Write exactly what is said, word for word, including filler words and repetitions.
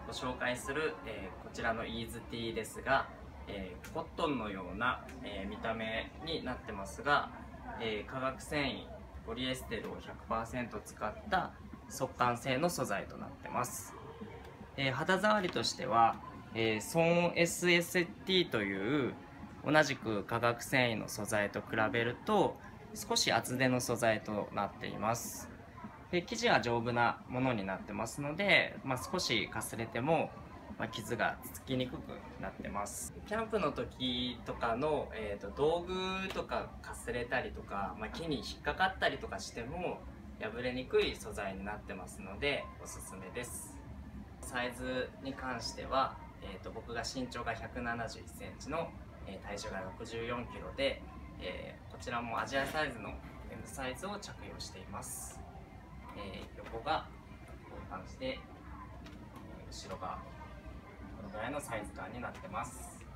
ご紹介する、えー、こちらのイーズティーですが、えー、コットンのような、えー、見た目になってますが、えー、化学繊維ポリエステルを ひゃくパーセント 使った速乾性の素材となってます。えー、肌触りとしては、えー、ソン エスエスティー という同じく化学繊維の素材と比べると少し厚手の素材となっています。で生地は丈夫なものになってますので、まあ、少しかすれても、まあ、傷がつきにくくなってます。キャンプの時とかの、えー、と道具とかかすれたりとか、まあ、木に引っかかったりとかしても破れにくい素材になってますのでおすすめです。サイズに関しては、えー、と僕が身長がひゃくななじゅういっセンチの、えー、体重がろくじゅうよんキロで、えー、こちらもアジアサイズの エム サイズを着用しています。えー、横がこういう感じで、後ろがこのぐらいのサイズ感になってます。